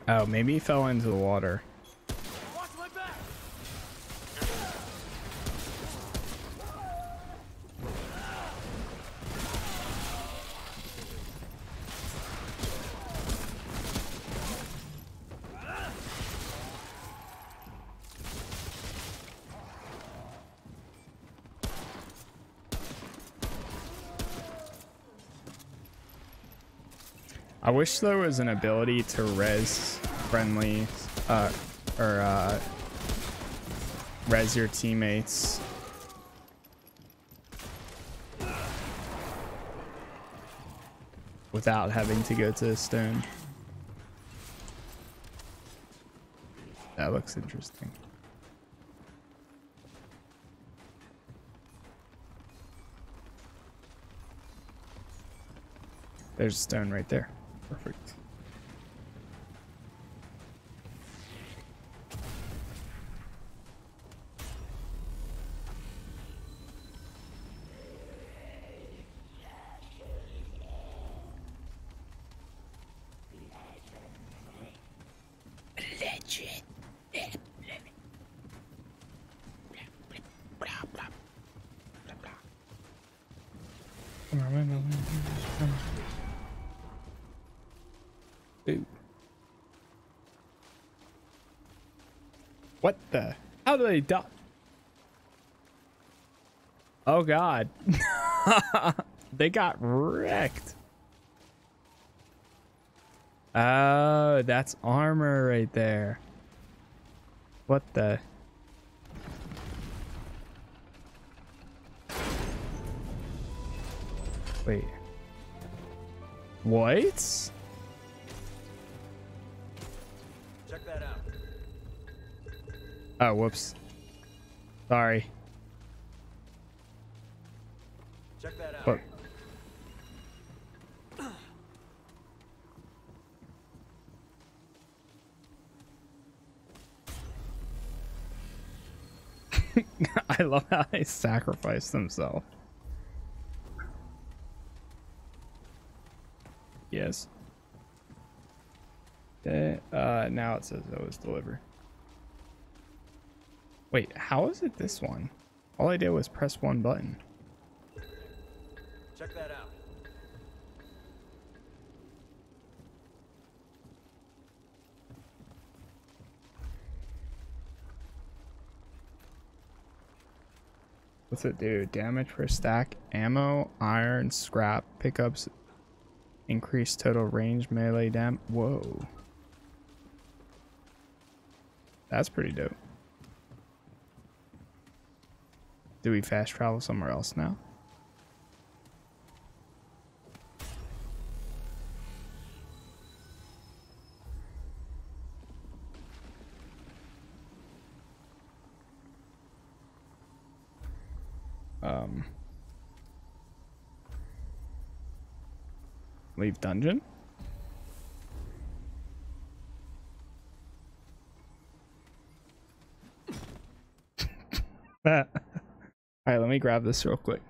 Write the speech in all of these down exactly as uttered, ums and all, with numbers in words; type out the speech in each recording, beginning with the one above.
Oh, maybe he fell into the water. Watch my back. I wish there was an ability to res friendly, uh, or uh, res your teammates. Without having to go to the stone. That looks interesting. There's a stone right there. Perfect. Legend. Ooh. What the? How do they die? Oh god. They got wrecked. Oh, that's armor right there. What the? Wait. What? Check that out. Oh, whoops. Sorry. Check that out. What? I love how they sacrifice themselves. Yes. Okay. Uh, now it says it was delivered. Wait, how is it this one? All I did was press one button. Check that out. What's it do? Damage per stack, ammo, iron, scrap, pickups, increased total range, melee dam. Whoa. That's pretty dope. Do we fast travel somewhere else now? Um, leave dungeon. All right, let me grab this real quick.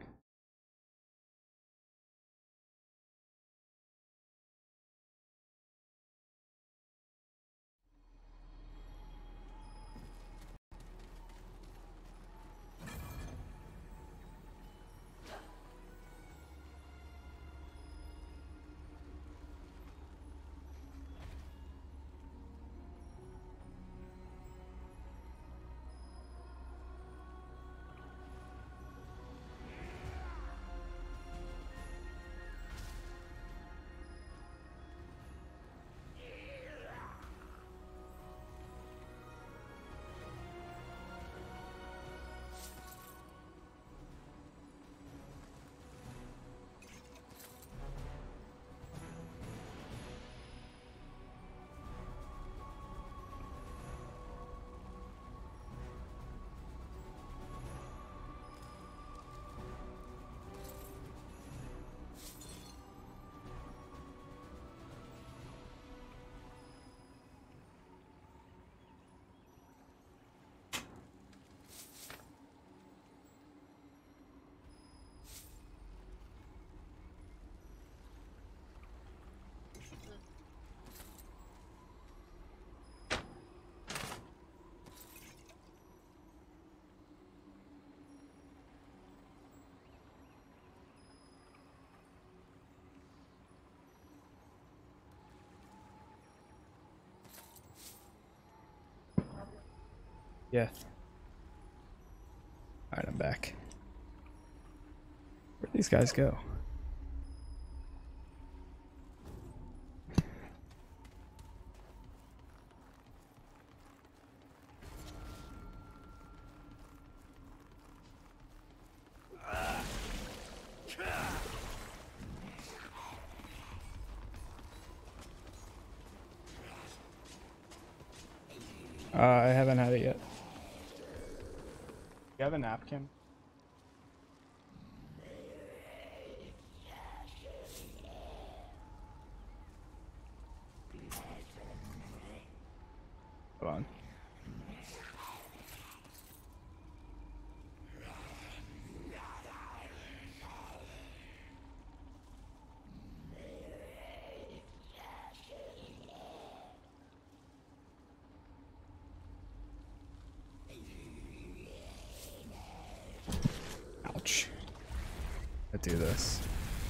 Yeah. Alright, I'm back. Where'd these guys go? Uh, I haven't had it yet. You have a napkin? Hold on. Ouch. Let's do this.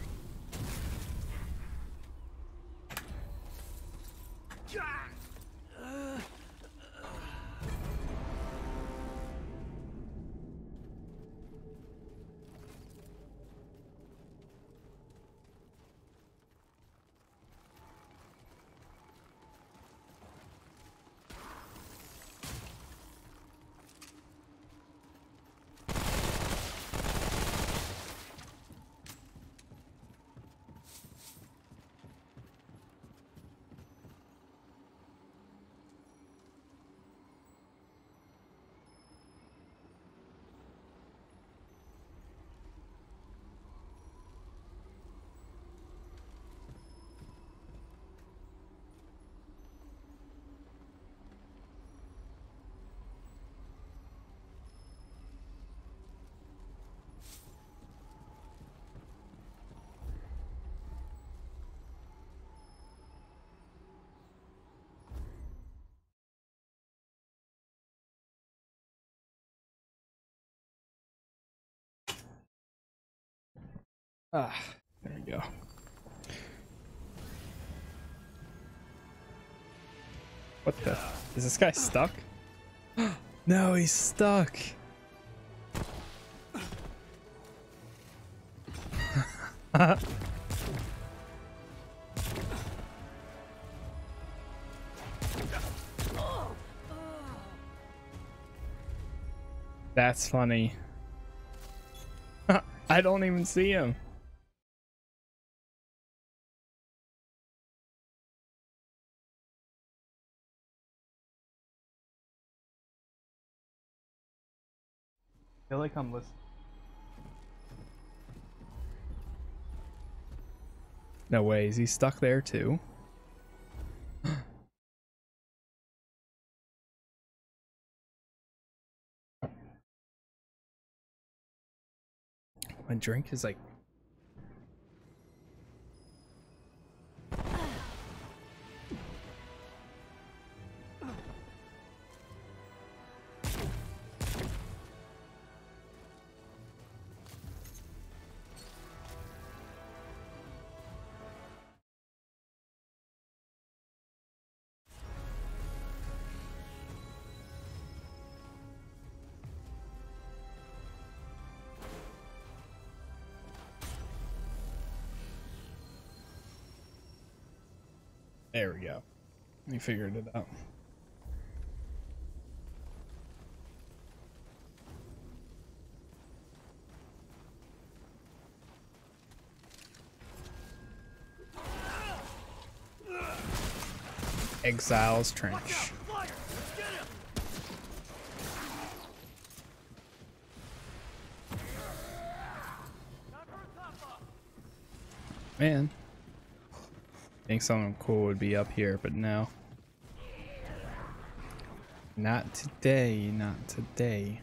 Ah, there we go. What the? Is this guy stuck? No, he's stuck. That's funny. I don't even see him. I feel like I'm listening. No way, is he stuck there too? My drink is like... There we go. We figured it out. Exile's Trench. Man. I think something cool would be up here, but no. Not today, not today.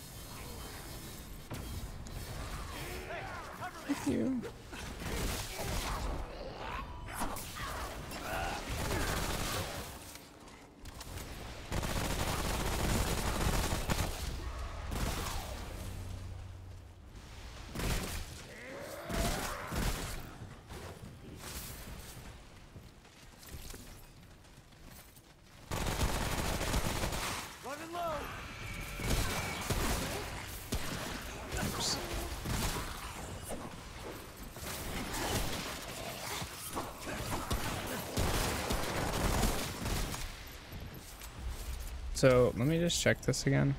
Thank you. So let me just check this again.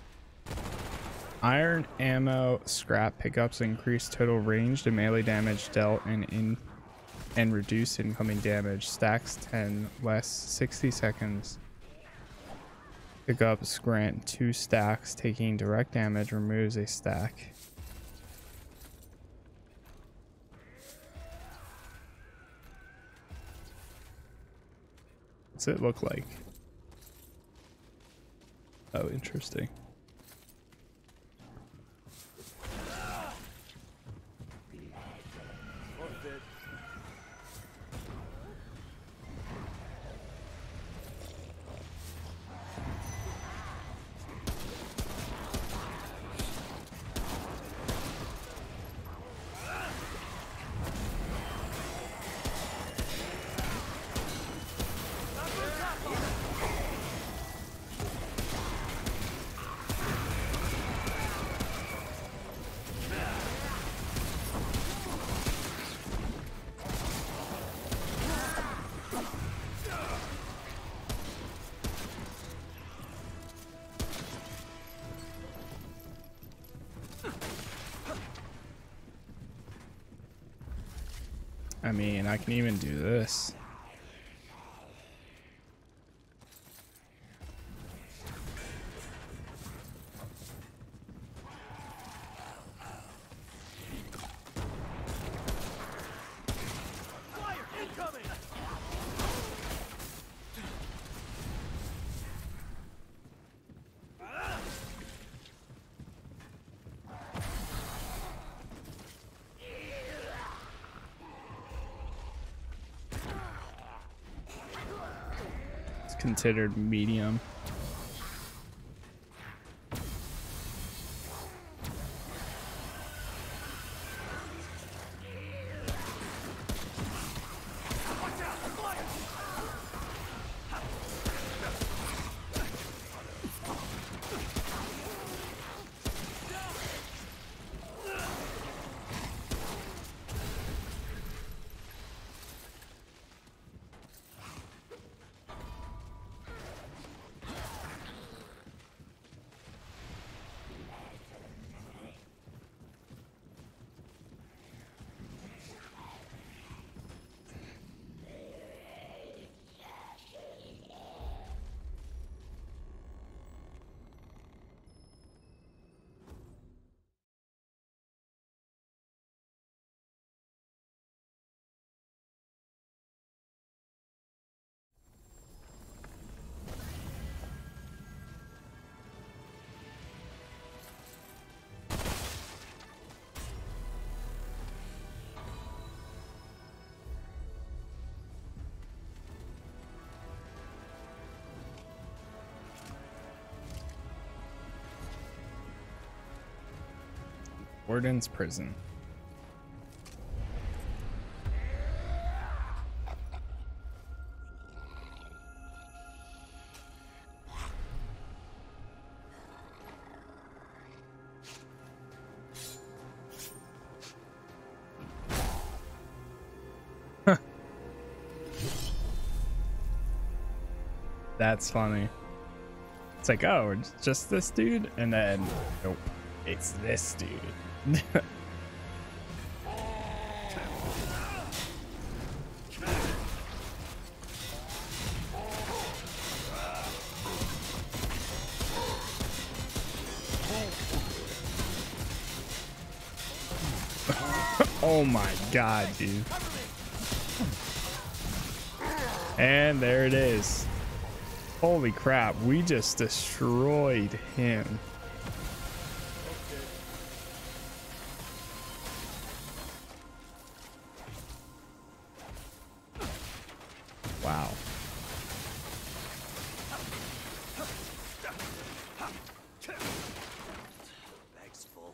Iron ammo scrap pickups increase total ranged and melee damage dealt and in and reduce incoming damage. Stacks ten less sixty seconds. Pickups grant two stacks. Taking direct damage removes a stack. What's it look like? Oh, interesting. I mean, I can even do this. Fire incoming! It's considered medium. Warden's prison. That's funny. It's like, oh, it's just this dude, and then nope, it's this dude. Oh my god, dude. And there it is. Holy crap, we just destroyed him. Wow. Bag's full.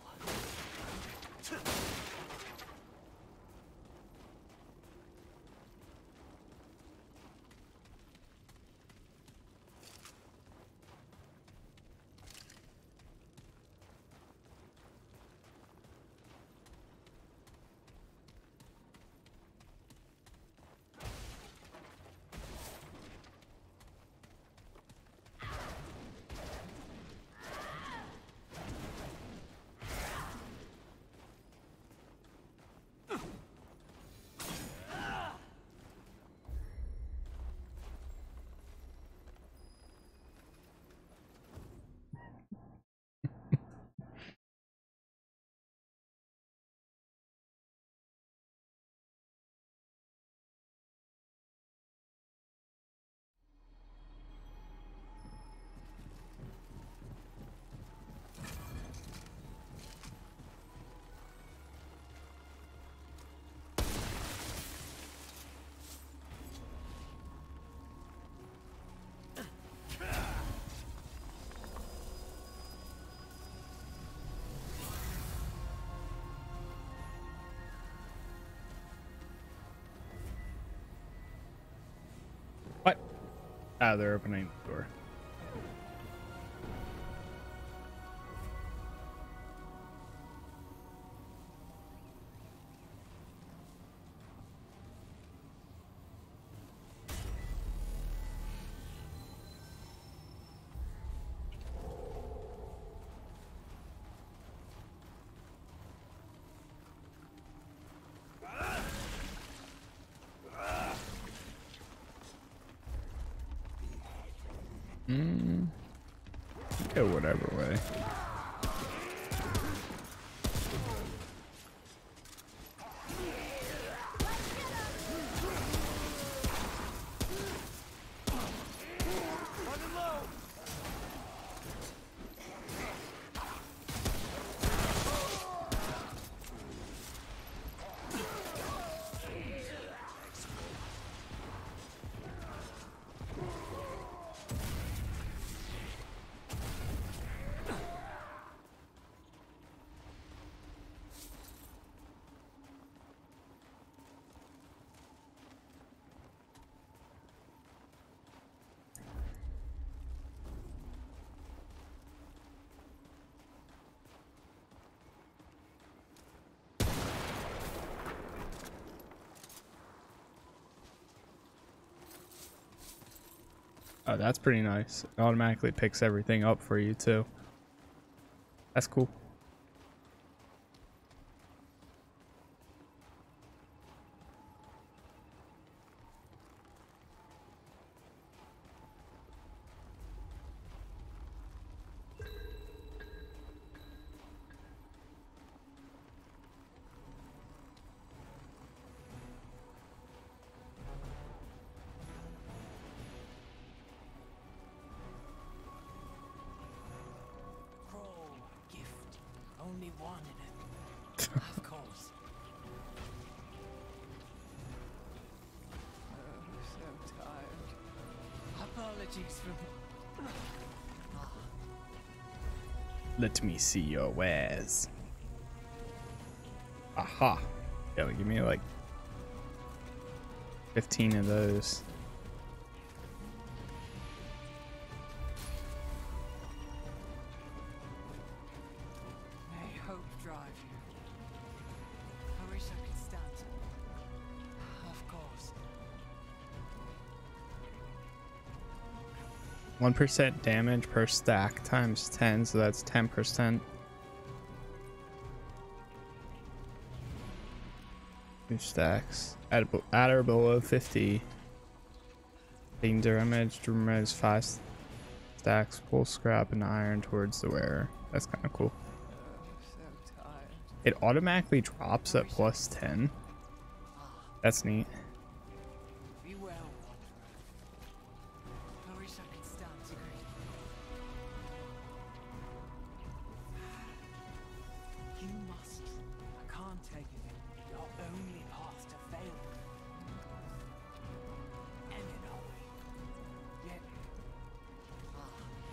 What? Ah, they're opening the door. Mm. Go whatever way. Oh, that's pretty nice. It automatically picks everything up for you too. That's cool. Only one in it. Of course. Oh, so tired. Apologies for... Let me see your wares. Aha. Yeah, give me like fifteen of those. one percent damage per stack times ten, so that's ten percent. Two stacks. At, at or below fifty. Taking damage to remove five stacks, pull scrap and iron towards the wearer. That's kind of cool. So tired. It automatically drops at plus ten. That's neat. Be well, I wish I could stand to greet you. You must. I can't take it. Your only path to fail. End it, are we? Yet. Ah.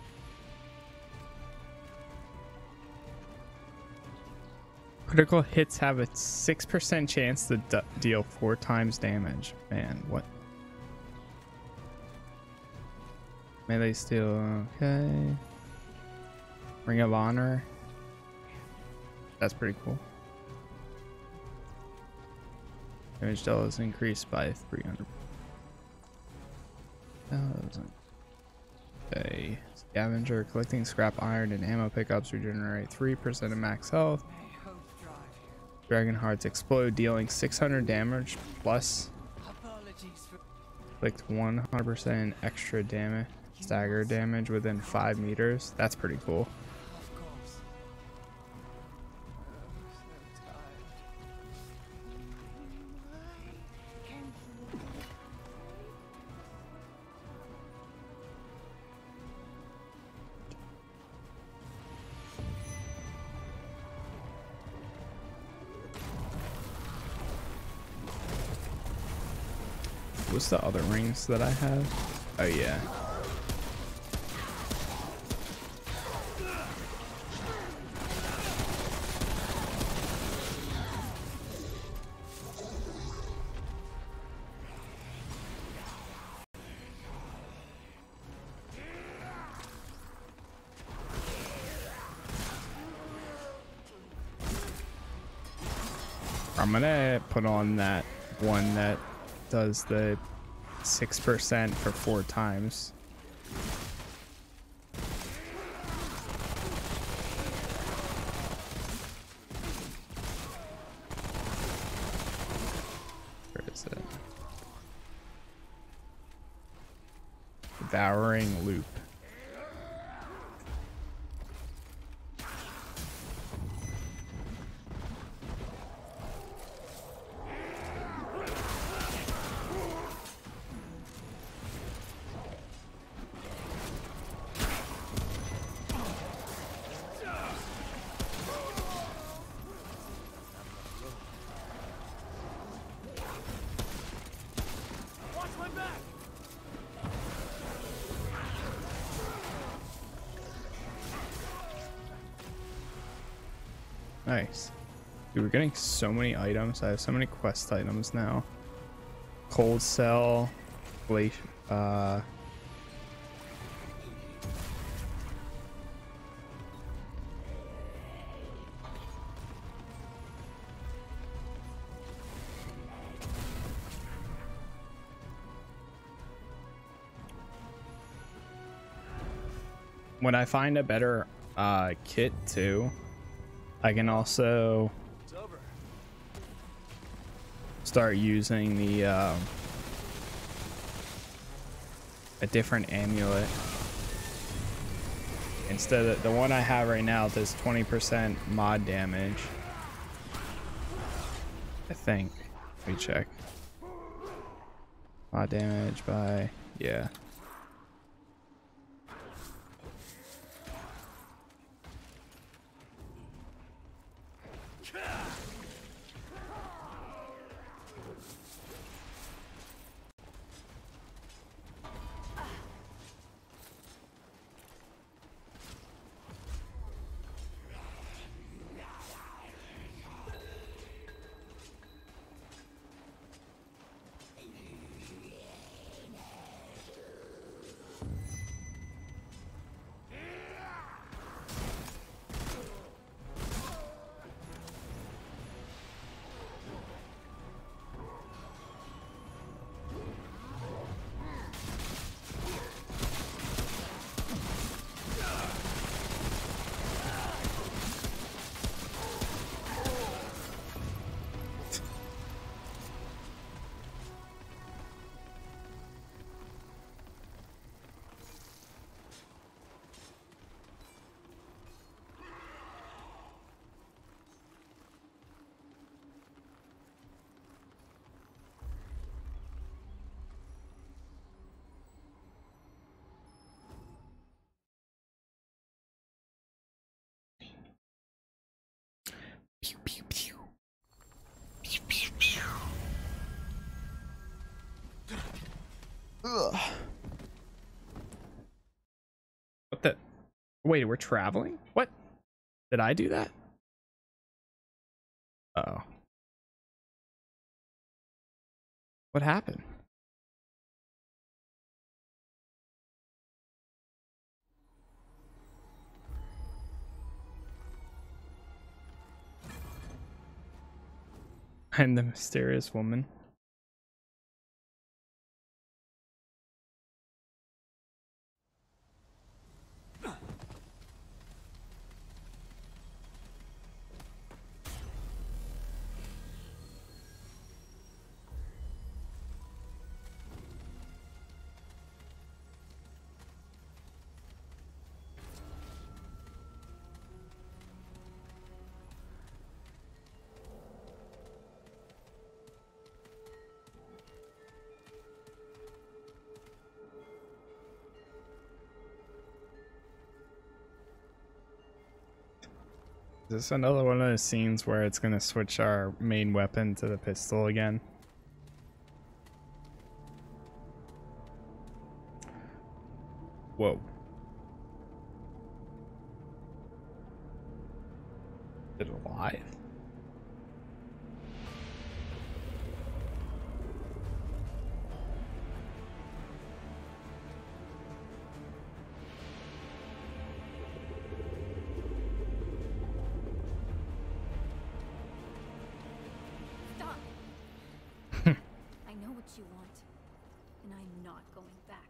Critical hits have a six percent chance to d deal four times damage. Man, what? Melee steel, okay. Ring of Honor. That's pretty cool. Damage dealt is increased by three hundred. Okay. Scavenger, collecting scrap iron and ammo pickups regenerate three percent of max health. Dragon hearts explode, dealing six hundred damage plus inflict one hundred percent extra damage, stagger damage within five meters. That's pretty cool. What's the other rings that I have? Oh yeah. I'm gonna put on that one that does the six percent for four times. Where is it? Devouring loop. Nice. Dude, we're getting so many items. I have so many quest items now. Cold cell, glacier, uh, when I find a better uh, kit too, I can also start using the uh, a different amulet. Instead of the one I have right now does twenty percent mod damage, I think. Let me check. Mod damage by, yeah. Pew, pew, pew. Pew, pew, pew. Ugh. What the? Wait, we're traveling? What? Did I do that? Uh-oh. What happened? I'm the mysterious woman. Is this another one of those scenes where it's gonna switch our main weapon to the pistol again? Whoa. Is it alive? what you want, and I'm not going back.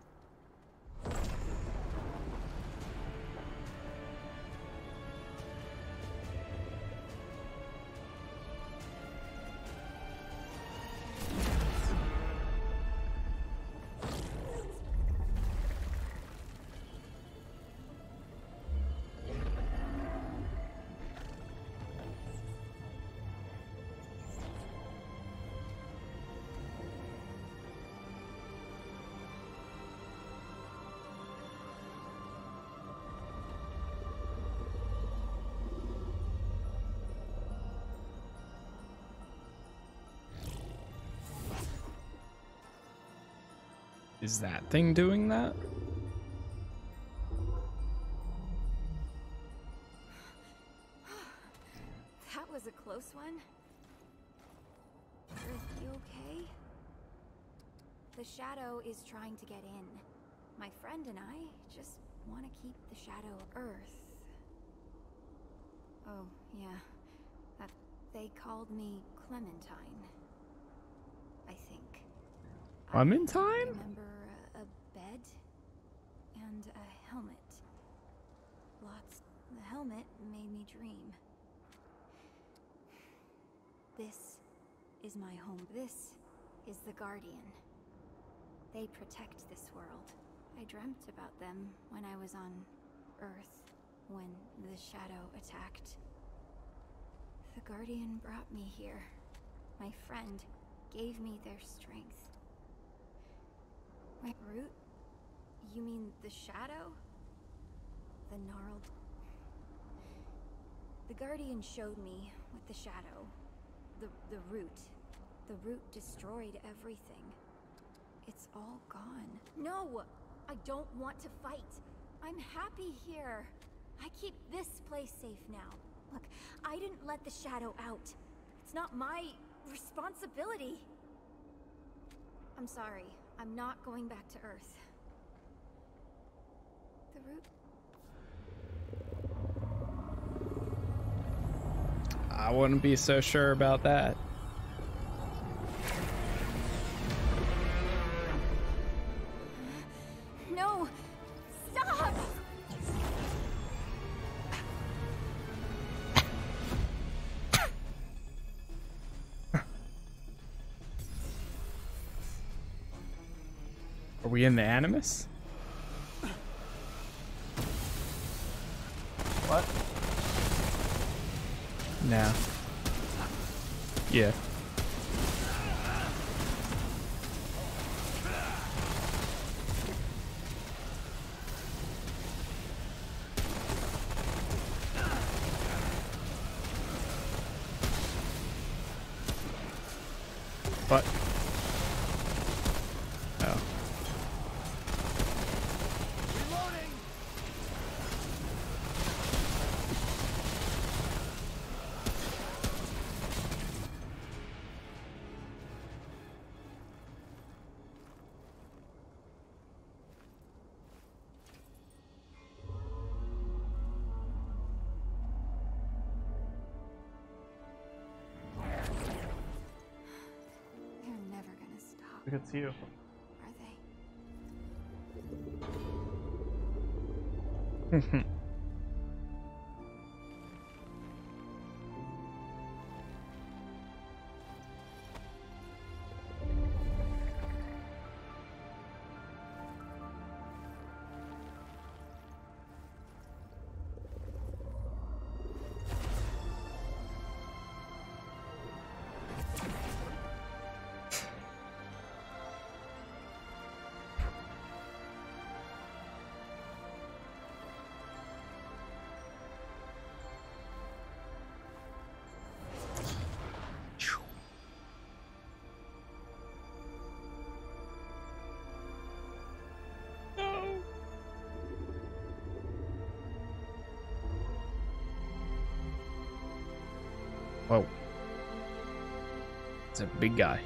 Is that thing doing that? That was a close one. Are you okay? The shadow is trying to get in. My friend and I just want to keep the shadow Earth. Oh, yeah. That they called me Clementine. I think. Clementine? I remember a, a bed and a helmet. Lots. The helmet made me dream. This is my home. This is the Guardian. They protect this world. I dreamt about them when I was on Earth, when the shadow attacked. The Guardian brought me here. My friend gave me their strength. My root? You mean the shadow? The gnarled... The Guardian showed me with the shadow. The, the root. The root destroyed everything. It's all gone. No! I don't want to fight. I'm happy here. I keep this place safe now. Look, I didn't let the shadow out. It's not my responsibility. I'm sorry. I'm not going back to Earth. The root... I wouldn't be so sure about that. No! Stop! Are we in the Animus? What? No. Yeah. What? Oh. Reloading! They're never gonna stop, Look, it's you. are they? Whoa. It's a big guy.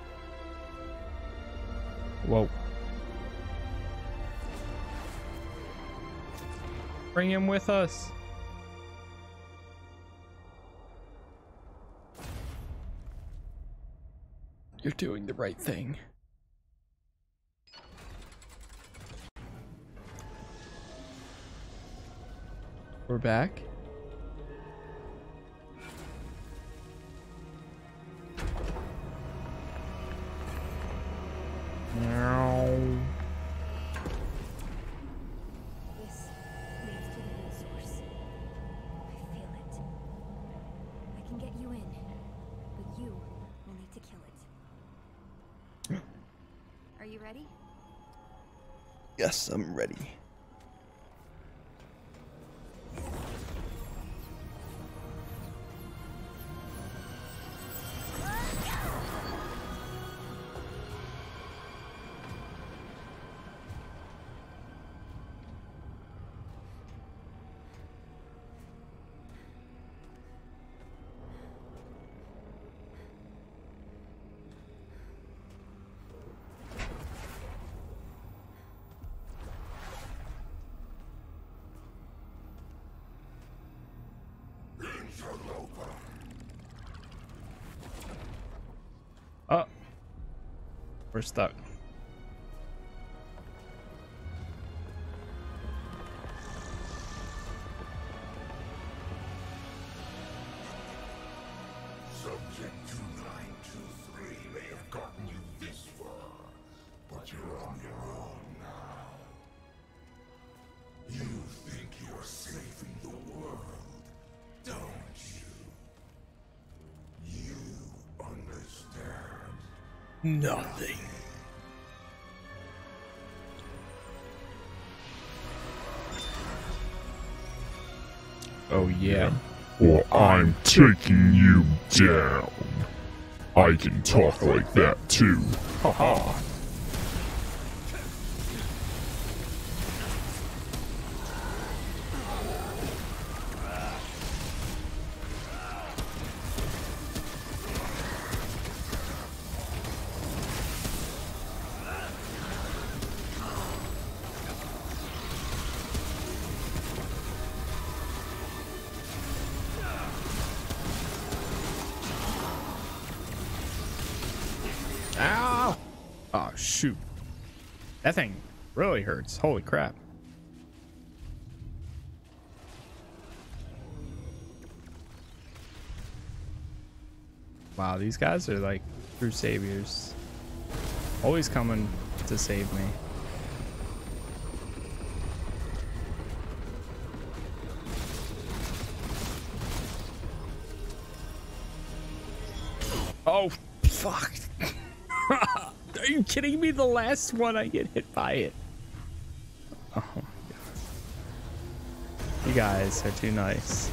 Whoa. Bring him with us. You're doing the right thing. We're back. Meow. This leads to the main source. I feel it. I can get you in, but you will need to kill it. Are you ready? Yes, I'm ready. Oh, we're stuck. Subject two nine two three may have gotten you this far, but you're on your own now. You think you're saving the world, don't you? You understand Nothing. Oh yeah. Or I'm taking you down. I can talk like that too. Haha. Ow! Oh shoot. That thing really hurts. Holy crap. Wow, these guys are like true saviors. Always coming to save me. Oh, fuck. Are you kidding me? The last one I get hit by it. Oh my god. You guys are too nice.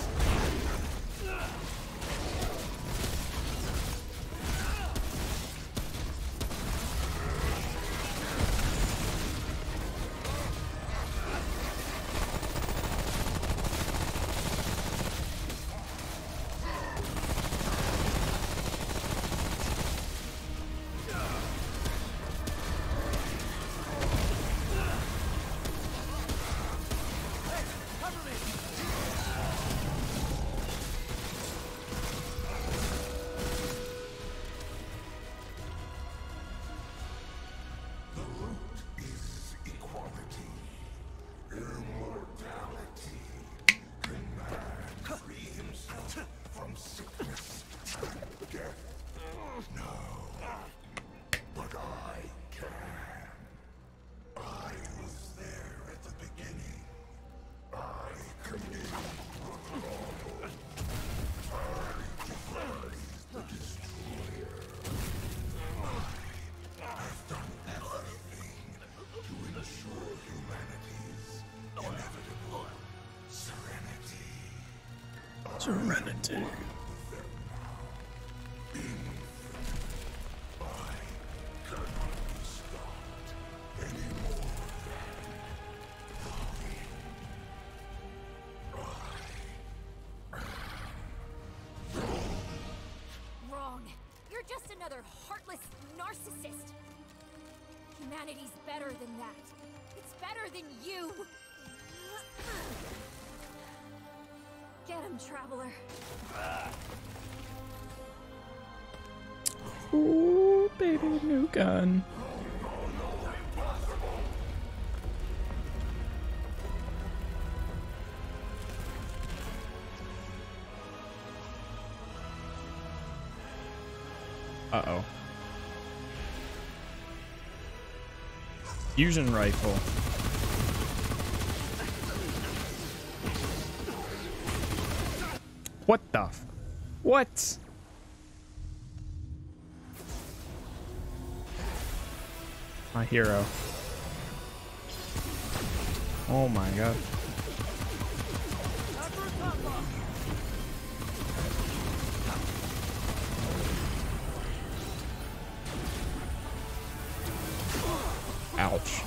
Serenity. Wrong. You're just another heartless narcissist. Humanity's better than that. It's better than you. Get him, Traveler. Ooh. baby, new gun. Uh-oh. Fusion rifle. What the f- What? My hero. Oh my god. Ouch.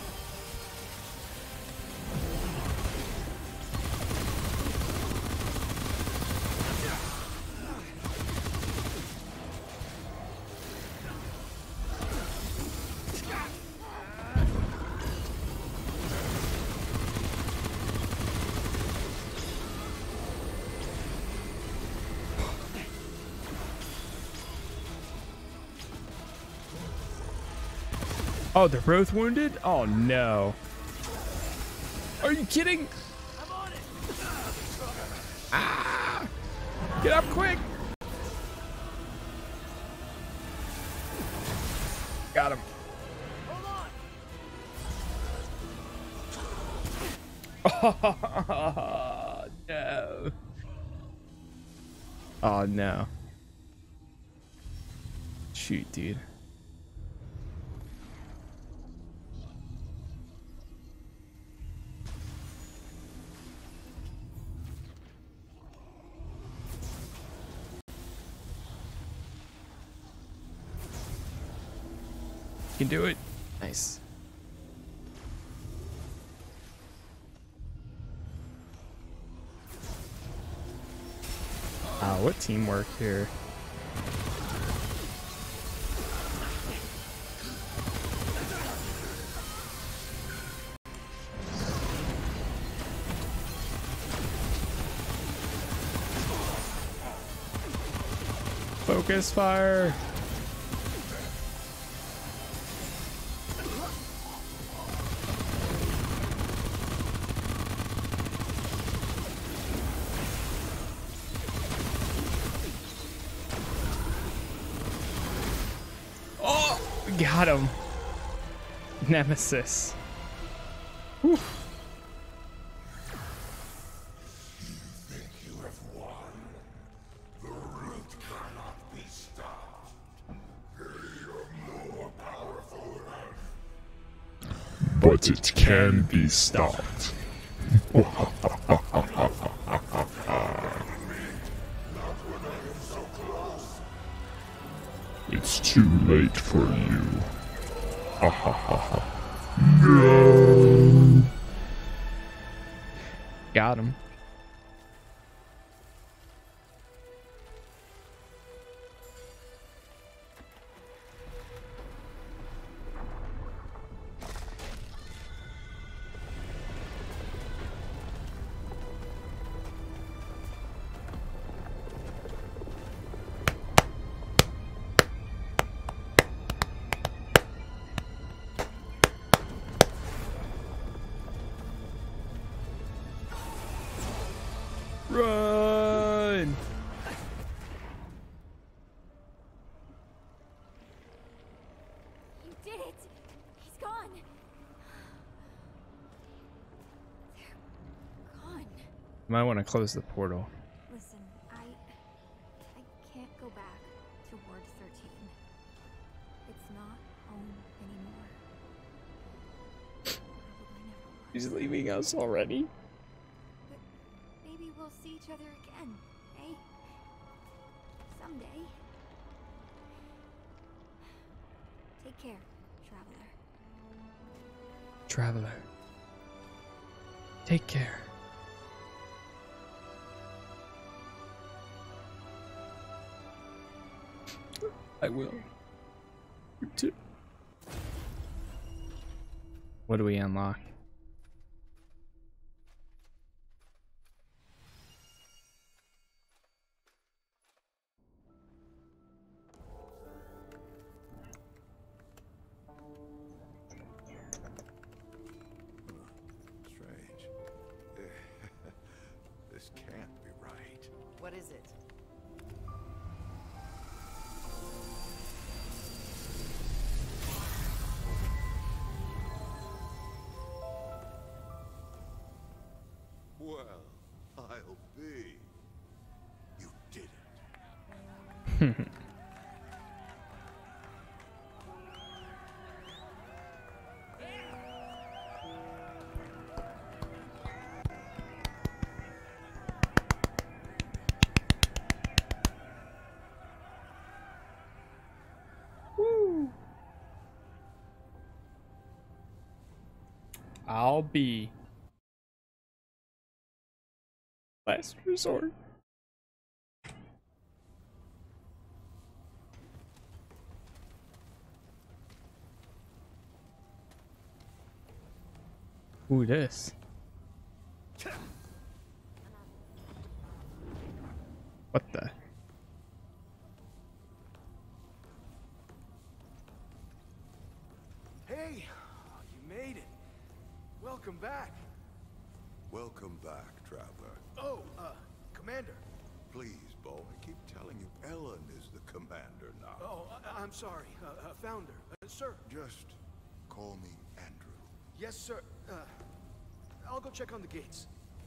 Oh, they're both wounded? Oh no. Are you kidding? I'm on it. Ah! Get up quick! Got him. Oh no. Oh no. Shoot, dude. You can do it. Nice. Ah, what teamwork here. Focus fire. Got him. Nemesis. Whew. You think you have won? The root cannot be stopped. You're more powerful than but it can be stopped. Not when I am so close. It's too late for you. Ha ha ha ha. No. Got him. Run! You did it! He's gone! They're gone. Might want to close the portal. Listen, I... I can't go back to Ward thirteen. It's not home anymore. Probably never was. He's leaving us already. But maybe we'll see each other again, eh? Someday. Take care, traveler. Traveler. Take care. I will. You too. What do we unlock? What is it? Well, I'll be. You did it. Woo. I'll be. Last resort. Ooh, this. What the? Hey, you made it. Welcome back. Welcome back, traveler. Oh, uh, Commander. Please, Bo, I keep telling you, Ellen is the commander now. Oh, I I'm sorry. Uh, uh, Founder. Uh, sir. Just call me Andrew. Yes, sir. Uh, I'll go check on the gates.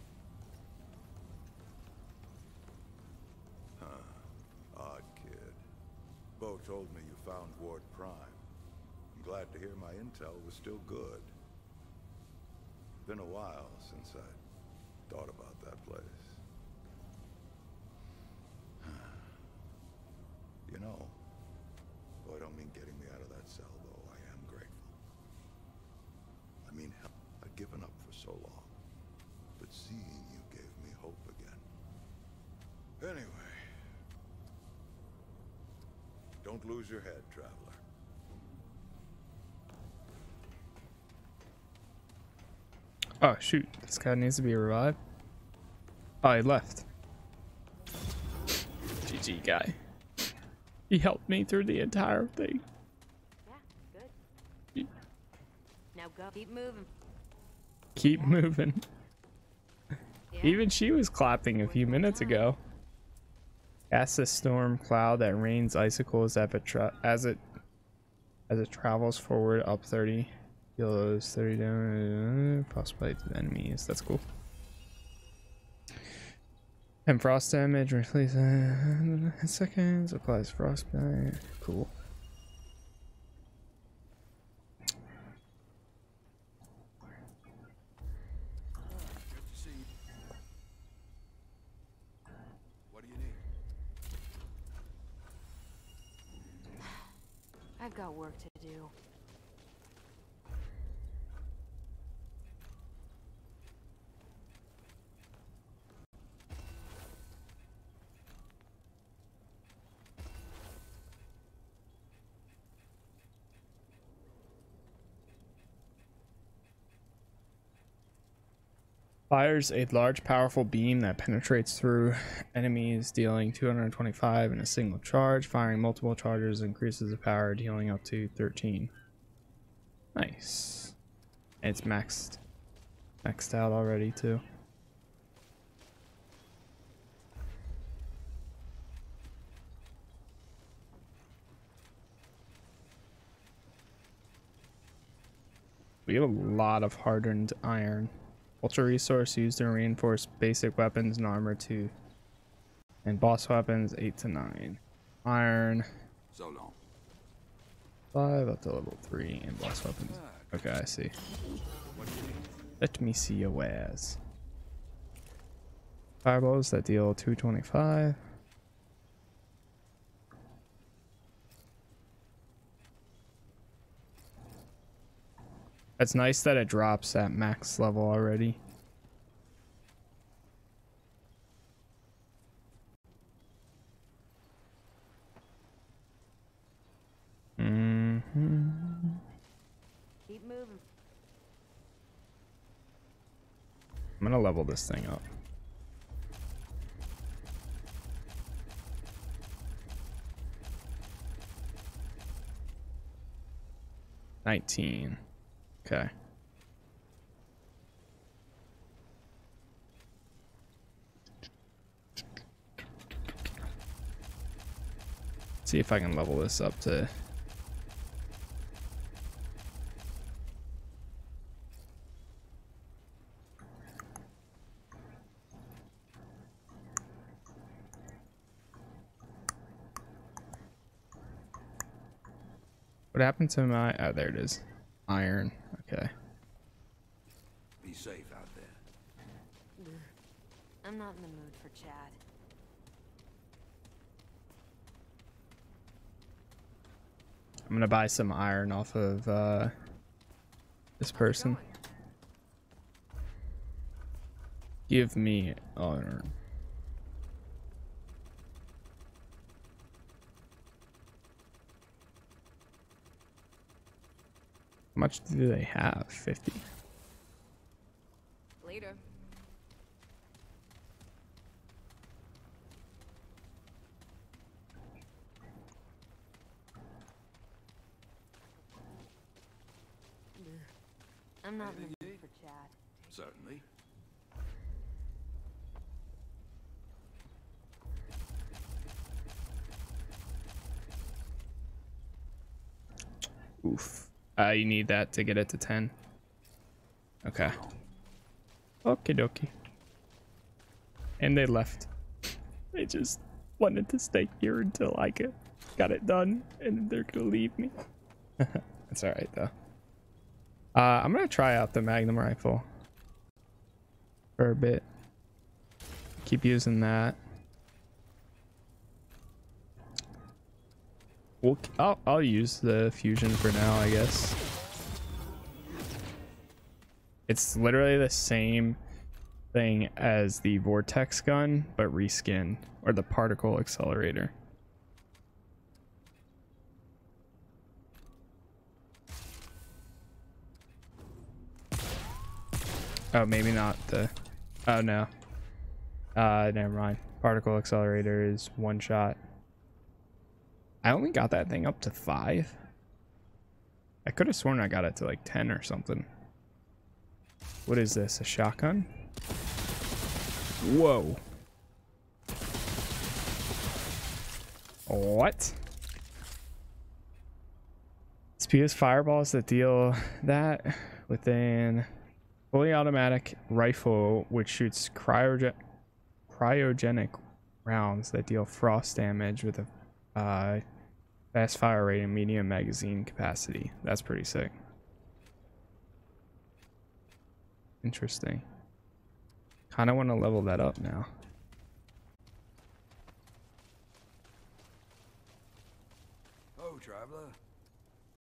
Huh. Odd kid. Bo told me you found Ward Prime. I'm glad to hear my intel was still good. Been a while since I thought about that place. You know, oh, I don't mean getting me out of that cell, though. I am grateful. I mean, hell, I'd given up for so long. But seeing you gave me hope again. Anyway. Don't lose your head, traveler. Oh shoot, this guy needs to be revived. Oh, he left. G G guy. He helped me through the entire thing. Yeah, good. Now go. Keep moving. Keep moving. Yeah. Even she was clapping a few minutes ago. Cast a storm cloud that rains icicles as it tra as it as it travels forward up thirty kilos, thirty down, possibly to the enemies. That's cool. And frost damage release uh, seconds, applies frostbite. Cool. Good to see you. What do you need? I've got work to do. Fires a large powerful beam that penetrates through enemies, dealing two hundred twenty-five in a single charge. Firing multiple charges increases the power, dealing up to thirteen. Nice. And it's maxed maxed out already too. We have a lot of hardened iron. Ultra resource used to reinforce basic weapons and armor two. And boss weapons eight to nine. Iron. So long. Five up to level three and boss weapons. Okay, I see. What do you need? Let me see your wares. Fireballs that deal two twenty-five. It's nice that it drops at max level already. Mm-hmm. Keep moving. I'm gonna level this thing up. nineteen. Okay. See if I can level this up to. What happened to my, oh, there it is. Iron. Okay. Be safe out there. Ugh. I'm not in the mood for chat. I'm gonna buy some iron off of uh, this person. Give me iron. How much do they have? fifty. Later. Ugh. I'm not in the mood for chat. Certainly. Oof. Uh, you need that to get it to ten. Okay. Okie dokie. And they left. They just wanted to stay here until I get, got it done, and they're gonna leave me. That's alright though. Uh, I'm gonna try out the Magnum rifle for a bit. Keep using that. We'll, I'll, I'll use the fusion for now, I guess. It's literally the same thing as the vortex gun, but reskin, or the particle accelerator. Oh, maybe not the, oh no. Uh, never mind. Particle accelerator is one shot. I only got that thing up to five. I could have sworn I got it to like ten or something. What is this? A shotgun? Whoa. What? Spears fireballs that deal that within fully automatic rifle, which shoots cryogen cryogenic rounds that deal frost damage with a uh, fast fire rate and medium magazine capacity. That's pretty sick. Interesting. Kind of want to level that up now. Oh, traveler.